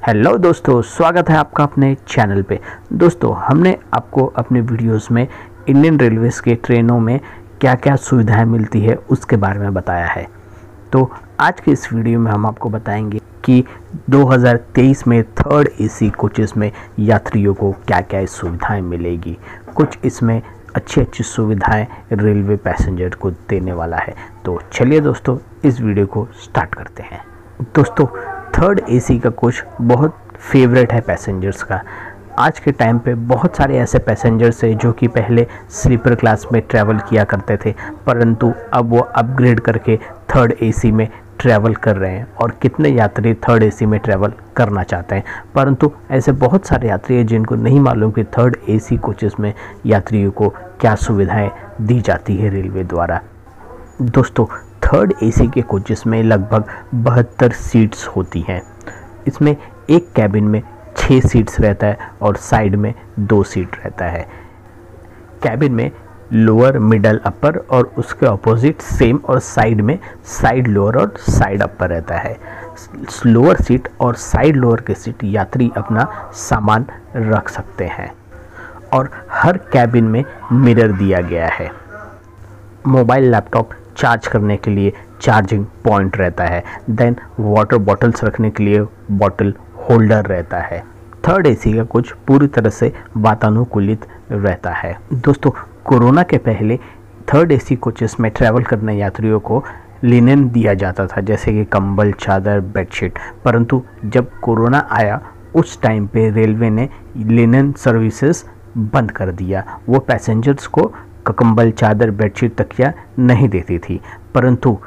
Hello दोस्तों, स्वागत है आपका अपने चैनल पे। दोस्तों, हमने आपको अपने वीडियोस में इंडियन रेलवेज़ के ट्रेनों में क्या क्या सुविधाएं मिलती है उसके बारे में बताया है। तो आज के इस वीडियो में हम आपको बताएंगे कि 2023 में थर्ड एसी कोचेस में यात्रियों को क्या क्या सुविधाएं मिलेगी। कुछ इसमें अच्छी सुविधाएं रेलवे पैसेंजर को देने वाला है। तो चलिए दोस्तों, इस वीडियो को स्टार्ट करते हैं। दोस्तों, थर्ड एसी का कोच बहुत फेवरेट है पैसेंजर्स का। आज के टाइम पे बहुत सारे ऐसे पैसेंजर्स हैं जो कि पहले स्लीपर क्लास में ट्रैवल किया करते थे, परंतु अब वो अपग्रेड करके थर्ड एसी में ट्रैवल कर रहे हैं। और कितने यात्री थर्ड एसी में ट्रैवल करना चाहते हैं, परंतु ऐसे बहुत सारे यात्री हैं जिनको नहीं मालूम कि थर्ड एसी कोचेस में यात्रियों को क्या सुविधाएं दी जाती है रेलवे द्वारा। दोस्तों, थर्ड एसी के कोचेस में लगभग 72 सीट्स होती हैं। इसमें एक कैबिन में 6 सीट्स रहता है और साइड में 2 सीट रहता है। कैबिन में लोअर, मिडल, अपर और उसके ऑपोजिट सेम और साइड में साइड लोअर और साइड अपर रहता है। लोअर सीट और साइड लोअर के सीट यात्री अपना सामान रख सकते हैं और हर कैबिन में मिरर दिया गया है। मोबाइल, लैपटॉप चार्ज करने के लिए चार्जिंग पॉइंट रहता है। देन वाटर बॉटल्स रखने के लिए बॉटल होल्डर रहता है। थर्ड एसी का कोच पूरी तरह से वातानुकूलित रहता है। दोस्तों, कोरोना के पहले थर्ड एसी कोचेस में ट्रैवल करने यात्रियों को लिनेन दिया जाता था, जैसे कि कंबल, चादर, बेडशीट। परंतु जब कोरोना आया उस टाइम पे रेलवे ने लिनेन सर्विसेज बंद कर दिया। वो पैसेंजर्स को कंबल, चादर, बेडशीट, तकिया नहीं देती थी। परंतु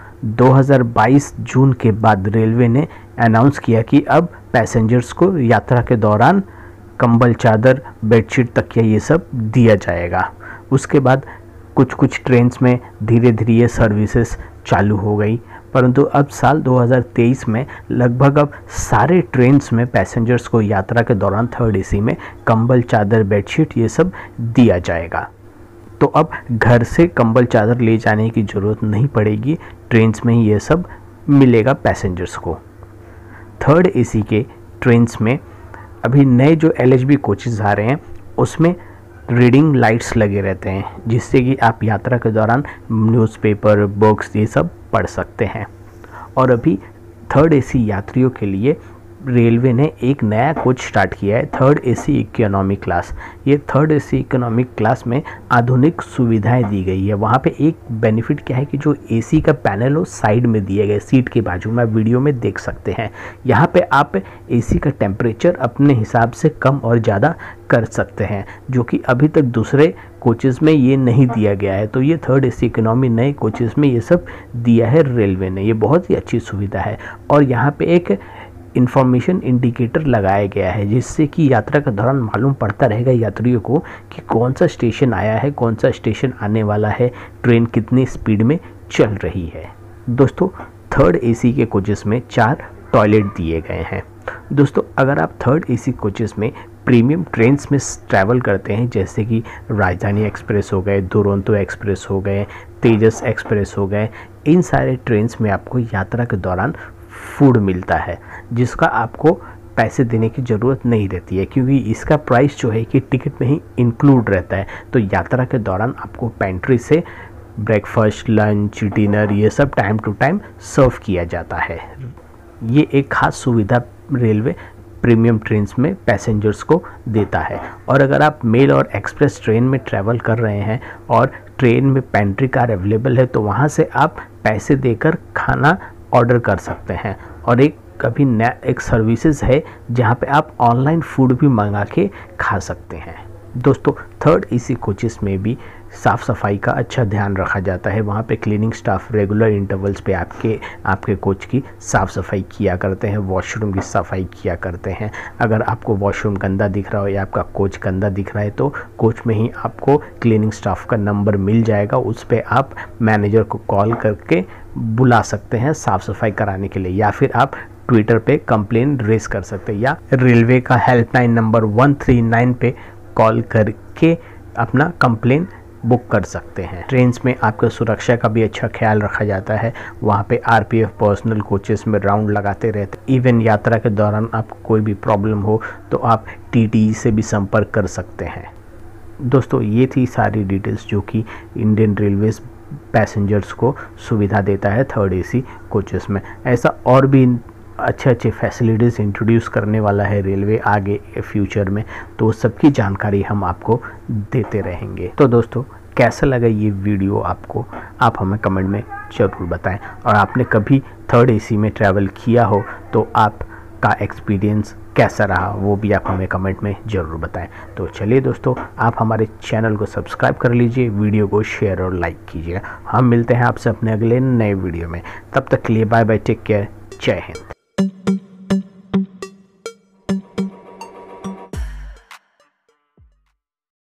2022 जून के बाद रेलवे ने अनाउंस किया कि अब पैसेंजर्स को यात्रा के दौरान कंबल, चादर, बेडशीट, तकिया ये सब दिया जाएगा। उसके बाद कुछ ट्रेन्स में धीरे धीरे ये सर्विसेज चालू हो गई, परंतु अब साल 2023 में लगभग अब सारे ट्रेन्स में पैसेंजर्स को यात्रा के दौरान थर्ड एसी में कंबल, चादर, बेडशीट ये सब दिया जाएगा। तो अब घर से कंबल, चादर ले जाने की ज़रूरत नहीं पड़ेगी, ट्रेन्स में ही ये सब मिलेगा पैसेंजर्स को। थर्ड एसी के ट्रेन्स में अभी नए जो LHB कोचेस आ रहे हैं उसमें रीडिंग लाइट्स लगे रहते हैं, जिससे कि आप यात्रा के दौरान न्यूज़पेपर, बुक्स ये सब पढ़ सकते हैं। और अभी थर्ड एसी यात्रियों के लिए रेलवे ने एक नया कोच स्टार्ट किया है, थर्ड एसी इकोनॉमी क्लास। ये थर्ड एसी इकोनॉमी क्लास में आधुनिक सुविधाएं दी गई है। वहाँ पे एक बेनिफिट क्या है कि जो एसी का पैनल हो साइड में दिए गए सीट के बाजू में, वीडियो में देख सकते हैं। यहाँ पे आप एसी का टेम्परेचर अपने हिसाब से कम और ज़्यादा कर सकते हैं, जो कि अभी तक दूसरे कोचेज़ में ये नहीं दिया गया है। तो ये थर्ड एसी इकोनॉमी नए कोचेज़ में ये सब दिया है रेलवे ने। ये बहुत ही अच्छी सुविधा है। और यहाँ पे एक इंफॉर्मेशन इंडिकेटर लगाया गया है, जिससे कि यात्रा के दौरान मालूम पड़ता रहेगा यात्रियों को कि कौन सा स्टेशन आया है, कौन सा स्टेशन आने वाला है, ट्रेन कितनी स्पीड में चल रही है। दोस्तों, थर्ड एसी के कोचेस में 4 टॉयलेट दिए गए हैं। दोस्तों, अगर आप थर्ड एसी कोचेस में प्रीमियम ट्रेन्स में ट्रैवल करते हैं, जैसे कि राजधानी एक्सप्रेस हो गए, दुरंतो एक्सप्रेस हो गए, तेजस एक्सप्रेस हो गए, इन सारे ट्रेन्स में आपको यात्रा के दौरान फूड मिलता है, जिसका आपको पैसे देने की ज़रूरत नहीं रहती है, क्योंकि इसका प्राइस जो है कि टिकट में ही इंक्लूड रहता है। तो यात्रा के दौरान आपको पेंट्री से ब्रेकफास्ट, लंच, डिनर ये सब टाइम टू टाइम सर्व किया जाता है। ये एक खास सुविधा रेलवे प्रीमियम ट्रेन्स में पैसेंजर्स को देता है। और अगर आप मेल और एक्सप्रेस ट्रेन में ट्रैवल कर रहे हैं और ट्रेन में पेंट्री कार अवेलेबल है, तो वहाँ से आप पैसे देकर खाना ऑर्डर कर सकते हैं। और कभी नया एक सर्विसेज है जहाँ पे आप ऑनलाइन फूड भी मंगा के खा सकते हैं। दोस्तों, थर्ड एसी कोचेस में भी साफ़ सफाई का अच्छा ध्यान रखा जाता है। वहाँ पे क्लीनिंग स्टाफ रेगुलर इंटरवल्स पे आपके कोच की साफ़ सफाई किया करते हैं, वॉशरूम की सफाई किया करते हैं। अगर आपको वॉशरूम गंदा दिख रहा हो या आपका कोच गंदा दिख रहा है, तो कोच में ही आपको क्लीनिंग स्टाफ का नंबर मिल जाएगा। उस पर आप मैनेजर को कॉल करके बुला सकते हैं साफ़ सफाई कराने के लिए, या फिर आप ट्विटर पे कंप्लेन रेज कर सकते हैं, या रेलवे का हेल्पलाइन नंबर 139 पे कॉल करके अपना कंप्लेन बुक कर सकते हैं। ट्रेन्स में आपका सुरक्षा का भी अच्छा ख्याल रखा जाता है। वहाँ पे आरपीएफ पर्सनल कोचेस में राउंड लगाते रहते हैं। इवन यात्रा के दौरान आपको कोई भी प्रॉब्लम हो तो आप टीटीई से भी संपर्क कर सकते हैं। दोस्तों, ये थी सारी डिटेल्स जो कि इंडियन रेलवेज़ पैसेंजर्स को सुविधा देता है थर्ड एसी कोचेस में। ऐसा और भी अच्छे अच्छे फैसिलिटीज़ इंट्रोड्यूस करने वाला है रेलवे आगे फ्यूचर में, तो सबकी जानकारी हम आपको देते रहेंगे। तो दोस्तों, कैसा लगा ये वीडियो आपको, आप हमें कमेंट में ज़रूर बताएं। और आपने कभी थर्ड एसी में ट्रैवल किया हो तो आपका एक्सपीरियंस कैसा रहा वो भी आप हमें कमेंट में ज़रूर बताएं। तो चलिए दोस्तों, आप हमारे चैनल को सब्सक्राइब कर लीजिए, वीडियो को शेयर और लाइक कीजिएगा। हम मिलते हैं आपसे अपने अगले नए वीडियो में। तब तक के लिए बाय बाय, टेक केयर, जय हिंद।